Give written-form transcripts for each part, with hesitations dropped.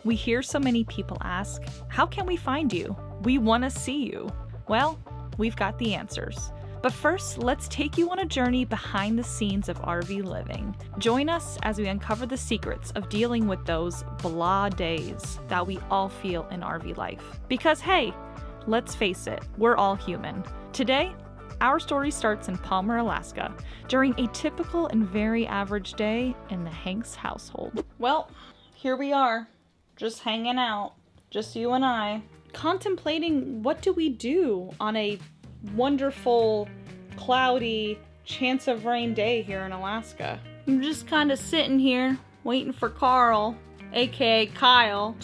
We hear so many people ask, how can we find you? We want to see you. Well, we've got the answers. But first, let's take you on a journey behind the scenes of RV living. Join us as we uncover the secrets of dealing with those blah days that we all feel in RV life. Because hey, let's face it, we're all human. Today, our story starts in Palmer, Alaska, during a typical and very average day in the Hanks household. Well, here we are, just hanging out, just you and I, contemplating what do we do on a wonderful, cloudy, chance of rain day here in Alaska. I'm just kind of sitting here waiting for Carl, aka Kyle,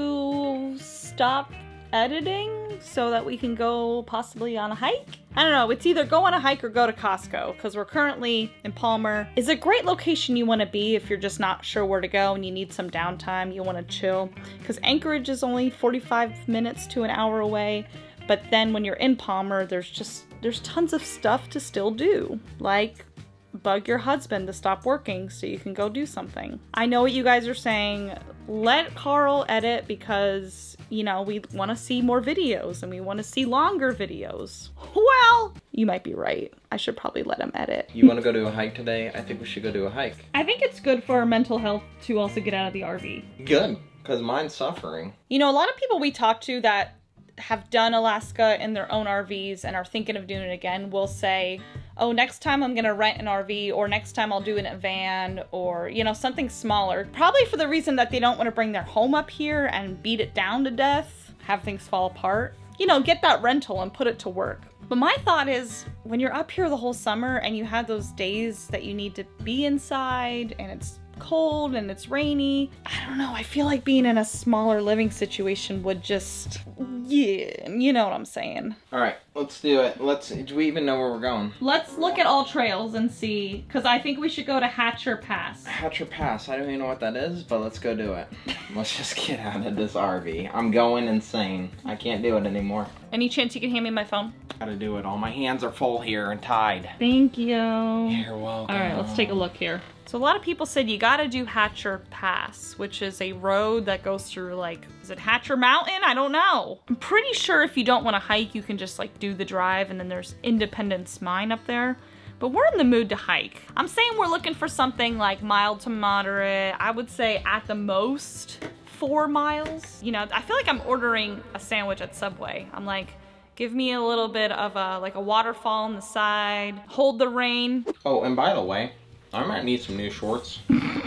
to stop editing so that we can go possibly on a hike. I don't know, it's either go on a hike or go to Costco, because we're currently in Palmer. It's a great location you want to be if you're just not sure where to go and you need some downtime, you want to chill, because Anchorage is only 45 minutes to an hour away. But then when you're in Palmer, there's tons of stuff to still do, like bug your husband to stop working so you can go do something. I know what you guys are saying. Let Carl edit because, you know, we want to see more videos and we want to see longer videos. Well, you might be right. I should probably let him edit. You want to go do a hike today? I think we should go do a hike. I think it's good for our mental health to also get out of the RV. Good, because mine's suffering. You know, a lot of people we talk to that have done Alaska in their own RVs and are thinking of doing it again will say, oh, next time I'm gonna rent an RV, or next time I'll do it in a van, or, you know, something smaller. Probably for the reason that they don't want to bring their home up here and beat it down to death, have things fall apart. You know, get that rental and put it to work. But my thought is, when you're up here the whole summer and you have those days that you need to be inside and it's cold and it's rainy, I don't know, I feel like being in a smaller living situation would just, yeah, you know what I'm saying. All right, let's do it. Do we even know where we're going? Let's look at all trails and see, because I think we should go to Hatcher Pass. Hatcher Pass, I don't even know what that is, but let's go do it. Let's just get out of this RV. I'm going insane. I can't do it anymore. Any chance you can hand me my phone? Gotta do it. All my hands are full here and tied. Thank you. You're welcome. All right, let's take a look here. So a lot of people said you gotta do Hatcher Pass, which is a road that goes through, like, is it Hatcher Mountain? I don't know. I'm pretty sure if you don't want to hike, you can just like do the drive, and then there's Independence Mine up there. But we're in the mood to hike. I'm saying we're looking for something like mild to moderate. I would say at the most 4 miles. You know, I feel like I'm ordering a sandwich at Subway. I'm like, give me a little bit of like a waterfall on the side, hold the rain. Oh, and by the way, I might need some new shorts,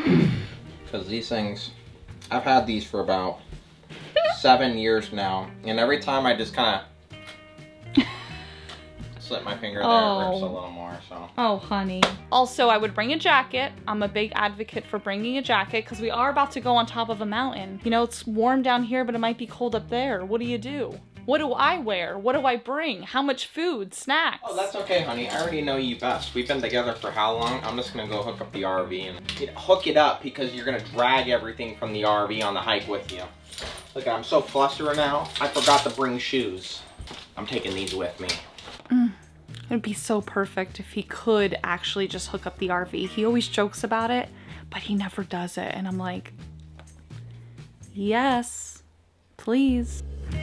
because these things, I've had these for about 7 years now, and every time I just kind of slip my finger there, it rips a little more, so. Oh, honey. Also, I would bring a jacket. I'm a big advocate for bringing a jacket, because we are about to go on top of a mountain. You know, it's warm down here, but it might be cold up there. What do you do? What do I wear? What do I bring? How much food? Snacks? Oh, that's okay, honey. I already know you best. We've been together for how long? I'm just gonna go hook up the RV and hook it up, because you're gonna drag everything from the RV on the hike with you. Look, I'm so flustered now. I forgot to bring shoes. I'm taking these with me. It'd be so perfect if he could actually just hook up the RV. He always jokes about it, but he never does it. And I'm like, yes, please.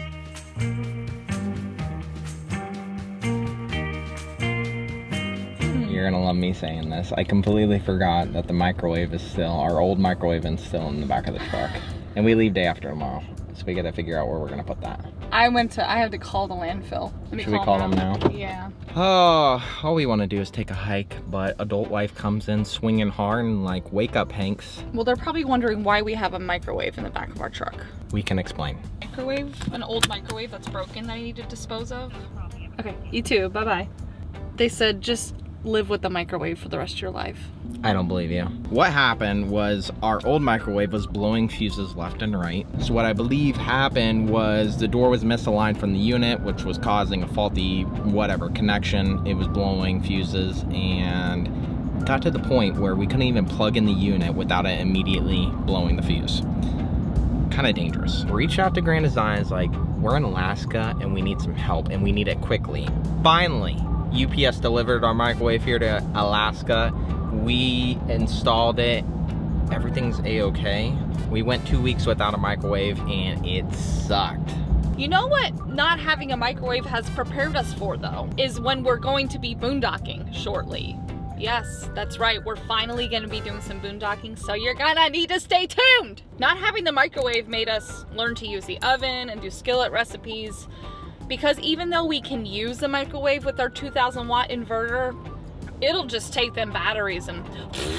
You're gonna love me saying this. I completely forgot that the microwave is still, our old microwave is still in the back of the truck. And we leave day after tomorrow. So we gotta figure out where we're gonna put that. I have to call the landfill. Should we call them now? Yeah. Oh, all we wanna do is take a hike, but adult wife comes in swinging hard and like, wake up, Hanks. Well, they're probably wondering why we have a microwave in the back of our truck. We can explain. Microwave? An old microwave that's broken that I need to dispose of? Okay, you too, bye-bye. They said just live with the microwave for the rest of your life. I don't believe you. What happened was our old microwave was blowing fuses left and right. So what I believe happened was the door was misaligned from the unit, which was causing a faulty whatever connection. It was blowing fuses and got to the point where we couldn't even plug in the unit without it immediately blowing the fuse. Kind of dangerous. Reached out to Grand Designs like, we're in Alaska and we need some help and we need it quickly. Finally, UPS delivered our microwave here to Alaska. We installed it. Everything's a-okay. We went 2 weeks without a microwave and it sucked. You know what not having a microwave has prepared us for though, is when we're going to be boondocking shortly. Yes, that's right, we're finally gonna be doing some boondocking, so you're gonna need to stay tuned. Not having the microwave made us learn to use the oven and do skillet recipes, because even though we can use the microwave with our 2000 watt inverter, it'll just take them batteries and...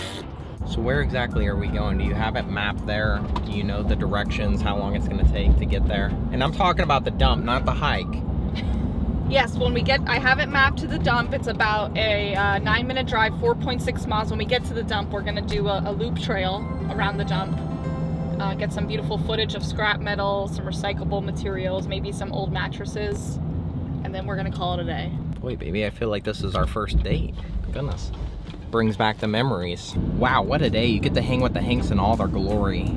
So where exactly are we going? Do you have it mapped there? Do you know the directions, how long it's gonna take to get there? And I'm talking about the dump, not the hike. Yes, when we get, I have it mapped to the dump. It's about a 9-minute drive, 4.6 miles. When we get to the dump, we're gonna do a loop trail around the dump. Get some beautiful footage of scrap metal, some recyclable materials, maybe some old mattresses, and then we're gonna call it a day. Boy, baby, I feel like this is our first date. Goodness. Brings back the memories. Wow, what a day. You get to hang with the Hanks in all their glory.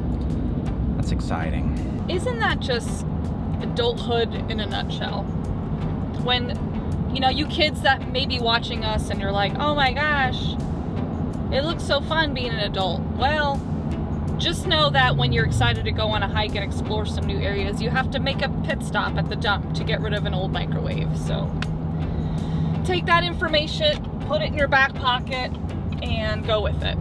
That's exciting. Isn't that just adulthood in a nutshell? When, you know, you kids that may be watching us and you're like, oh my gosh, it looks so fun being an adult. Well, just know that when you're excited to go on a hike and explore some new areas, you have to make a pit stop at the dump to get rid of an old microwave. So take that information, put it in your back pocket, and go with it.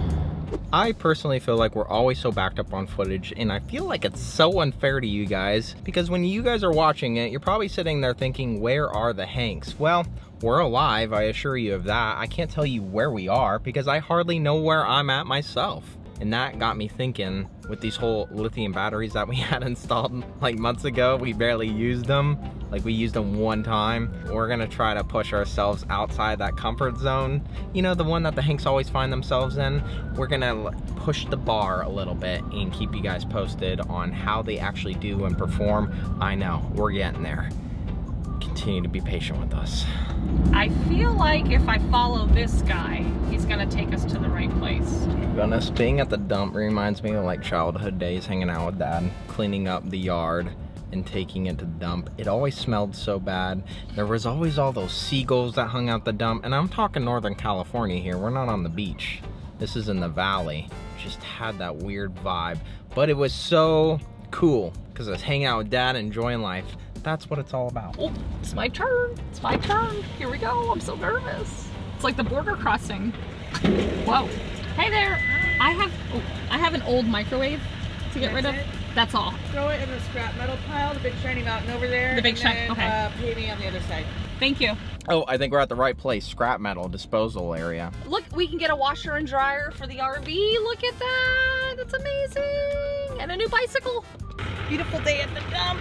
I personally feel like we're always so backed up on footage, and I feel like it's so unfair to you guys, because when you guys are watching it, you're probably sitting there thinking, where are the Hanks? Well, we're alive, I assure you of that. I can't tell you where we are because I hardly know where I'm at myself. And that got me thinking, with these whole lithium batteries that we had installed like months ago, we barely used them. Like, we used them one time. We're gonna try to push ourselves outside that comfort zone. You know, the one that the Hanks always find themselves in. We're gonna push the bar a little bit and keep you guys posted on how they actually do and perform. I know, we're getting there. Continue to be patient with us. I feel like if I follow this guy, he's gonna take us to the right place. Goodness, being at the dump reminds me of like childhood days hanging out with Dad, cleaning up the yard and taking it to the dump. It always smelled so bad. There was always all those seagulls that hung out the dump, and I'm talking Northern California here. We're not on the beach. This is in the valley. Just had that weird vibe, but it was so cool because I was hanging out with Dad, enjoying life. That's what it's all about. Oh, it's my turn. It's my turn. Here we go. I'm so nervous. It's like the border crossing. Whoa. Hey there. I have an old microwave to get rid of. That's all. Throw it in the scrap metal pile, the big shiny mountain over there. The big shiny, okay. Pay me on the other side. Thank you. Oh, I think we're at the right place. Scrap metal disposal area. Look, we can get a washer and dryer for the RV. Look at that. That's amazing. And a new bicycle. Beautiful day at the dump.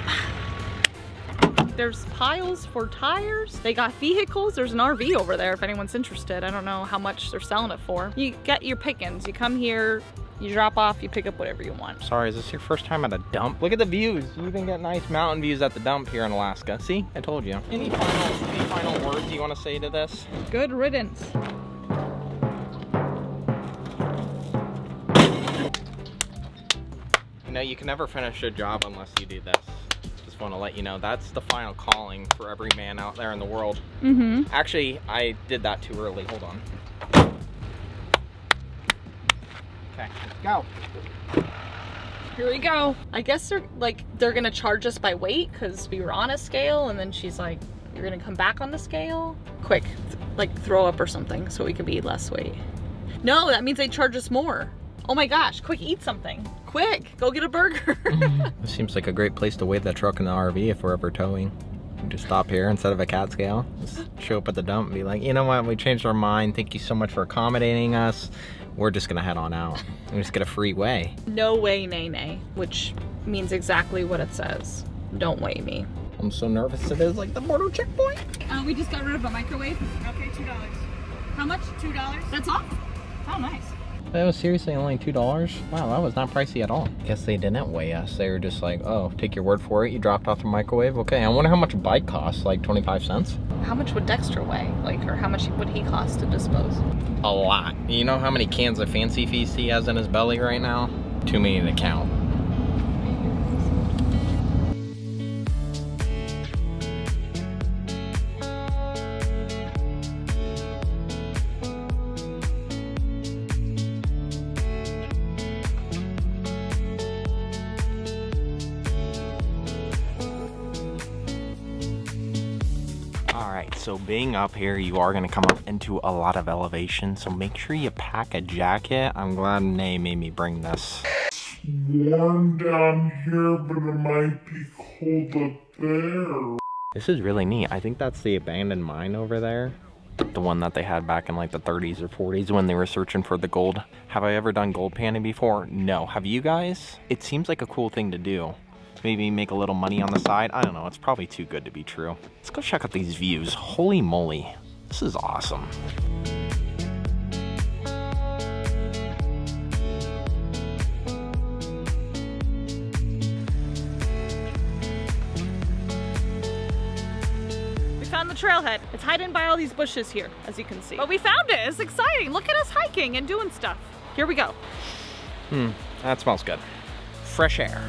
There's piles for tires. They got vehicles. There's an RV over there if anyone's interested. I don't know how much they're selling it for. You get your pickings. You come here, you drop off, you pick up whatever you want. Sorry, is this your first time at a dump? Look at the views. You even get nice mountain views at the dump here in Alaska. See, I told you. Any final words you want to say to this? Good riddance. You know, you can never finish a job unless you do this. Just want to let you know that's the final calling for every man out there in the world. Mm-hmm. Actually, I did that too early. Hold on. Okay, go. Here we go. I guess they're gonna charge us by weight because we were on a scale, and then she's like, you're gonna come back on the scale? Quick, like throw up or something so we can be less weight. No, that means they charge us more. Oh my gosh, quick, eat something. Quick, go get a burger. This seems like a great place to wait that truck in the RV if we're ever towing. We just stop here instead of a cat scale. Just show up at the dump and be like, you know what, we changed our mind. Thank you so much for accommodating us. We're just gonna head on out and just get a free weigh. No way, nay, nay, which means exactly what it says. Don't weigh me. I'm so nervous. It is like the border checkpoint. We just got rid of a microwave. Okay, $2. How much? $2. That's all? Oh, nice. That was seriously only $2? Wow, that was not pricey at all. Guess they didn't weigh us. They were just like, oh, take your word for it. You dropped off the microwave. Okay, I wonder how much a bike costs, like 25 cents? How much would Dexter weigh? Like, or how much would he cost to dispose? A lot. You know how many cans of Fancy Feast he has in his belly right now? Too many to count. So being up here, you are gonna come up into a lot of elevation, so make sure you pack a jacket. I'm glad Nay made me bring this. Warm down here, but it might be cold up there. This is really neat. I think that's the abandoned mine over there. The one that they had back in like the 30s or 40s when they were searching for the gold. Have I ever done gold panning before? No. Have you guys? It seems like a cool thing to do. Maybe make a little money on the side. I don't know. It's probably too good to be true. Let's go check out these views. Holy moly. This is awesome. Found the trailhead. It's hiding by all these bushes here, as you can see. But we found it. It's exciting. Look at us hiking and doing stuff. Here we go. That smells good. Fresh air.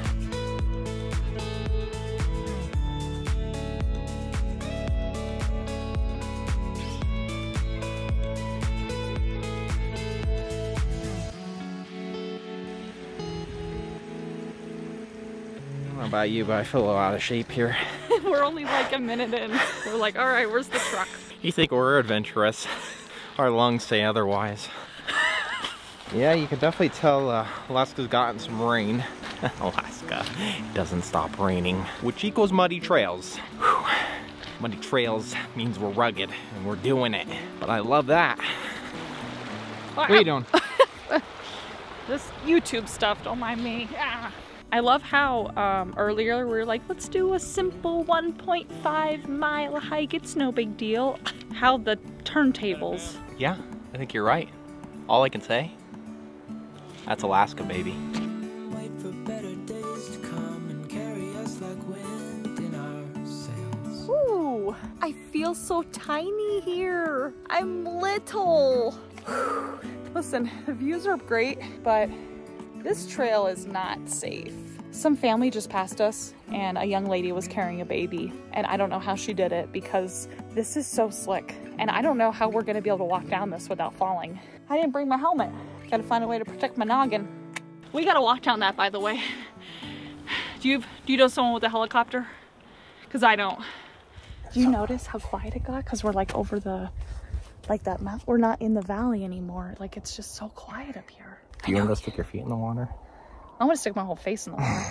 I don't know about you, but I feel a little out of shape here. We're only like a minute in. We're like, all right, where's the truck? You think we're adventurous? Our lungs say otherwise. Yeah, you can definitely tell Alaska's gotten some rain. Alaska, it doesn't stop raining. Which equals muddy trails. Whew. Muddy trails means we're rugged and we're doing it. But I love that. What are you doing? This YouTube stuff, don't mind me. I love how earlier we were like, let's do a simple 1.5 mile hike. It's no big deal. How the turntables. Yeah, I think you're right. All I can say, that's Alaska, baby. Wait for better days to come and carry us like wind in our sails. Ooh, I feel so tiny here. I'm little. Listen, the views are great, but this trail is not safe. Some family just passed us and a young lady was carrying a baby, and I don't know how she did it because this is so slick and I don't know how we're gonna be able to walk down this without falling. I didn't bring my helmet. Gotta find a way to protect my noggin. We gotta walk down that, by the way. Do you know someone with a helicopter? Because I don't. Do you notice how quiet it got? Because we're like over the, like that mountain. We're not in the valley anymore. Like it's just so quiet up here. Do you want to stick your feet in the water? I'm gonna stick my whole face in the water.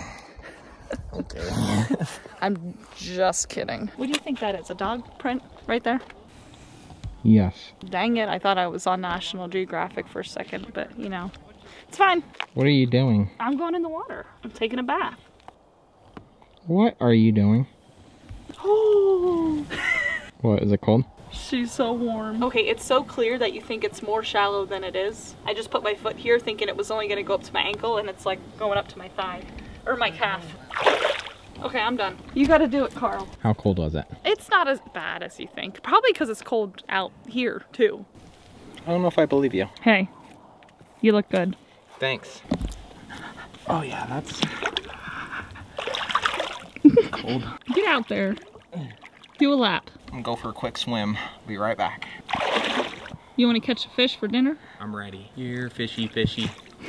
Okay. I'm just kidding. What do you think that is? A dog print right there? Yes. Dang it, I thought I was on National Geographic for a second, but you know, it's fine. What are you doing? I'm going in the water. I'm taking a bath. What are you doing? Oh. What, is it cold? She's so warm. Okay, it's so clear that you think it's more shallow than it is. I just put my foot here thinking it was only gonna go up to my ankle, and it's like going up to my thigh, or my calf. Okay, I'm done. You gotta do it, Carl. How cold was it? It's not as bad as you think. Probably because it's cold out here, too. I don't know if I believe you. Hey, you look good. Thanks. Oh yeah, that's cold. Get out there. Do a lap. I'm gonna go for a quick swim. Be right back. You want to catch a fish for dinner? I'm ready. You're fishy, fishy.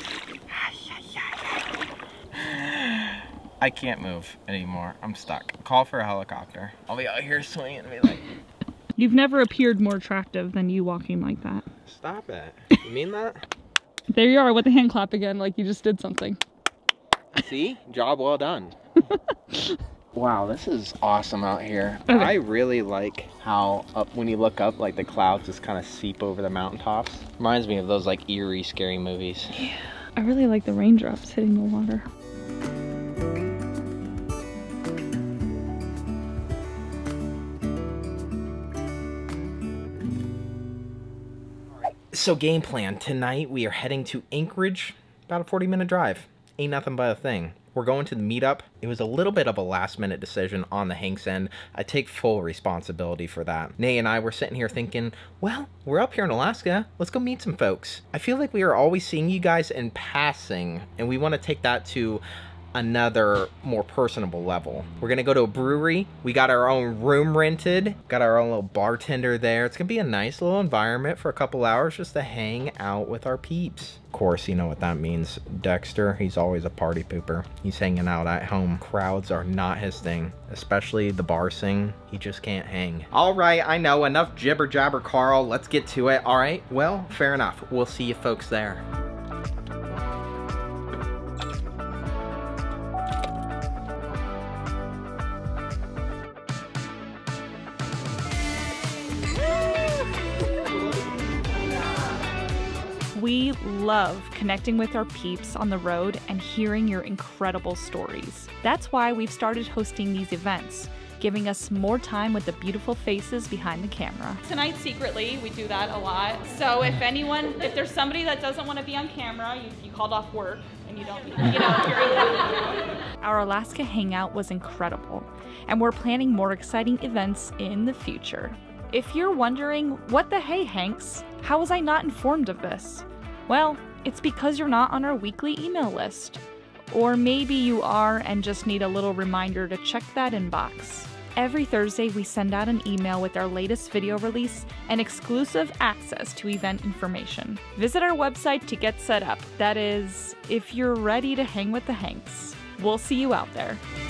I can't move anymore. I'm stuck. Call for a helicopter. I'll be out here swinging and be like... You've never appeared more attractive than you walking like that. Stop it. You mean that? There you are with the hand clap again, like you just did something. See? Job well done. Wow, this is awesome out here. Okay. I really like how when you look up, like the clouds just kind of seep over the mountaintops. Reminds me of those like eerie, scary movies. Yeah, I really like the raindrops hitting the water. So game plan, tonight we are heading to Anchorage, about a 40-minute drive. Ain't nothing but a thing. We're going to the meetup. It was a little bit of a last-minute decision on the Hanks end. I take full responsibility for that. Nay and I were sitting here thinking, well, we're up here in Alaska. Let's go meet some folks. I feel like we are always seeing you guys in passing, and we want to take that to another more personable level. We're gonna go to a brewery. We got our own room rented, got our own little bartender there. It's gonna be a nice little environment for a couple hours just to hang out with our peeps. Of course, you know what that means. Dexter, he's always a party pooper. He's hanging out at home. Crowds are not his thing, especially the bar scene. He just can't hang. All right, I know, enough jibber jabber, Carl. Let's get to it. All right, well, fair enough. We'll see you folks there. We love connecting with our peeps on the road and hearing your incredible stories. That's why we've started hosting these events, giving us more time with the beautiful faces behind the camera. Tonight, secretly, we do that a lot. So if there's somebody that doesn't want to be on camera, you called off work and you don't, Our Alaska hangout was incredible, and we're planning more exciting events in the future. If you're wondering, what the hey, Hanks? How was I not informed of this? Well, it's because you're not on our weekly email list. Or maybe you are and just need a little reminder to check that inbox. Every Thursday, we send out an email with our latest video release and exclusive access to event information. Visit our website to get set up. That is, if you're ready to hang with the Hanks. We'll see you out there.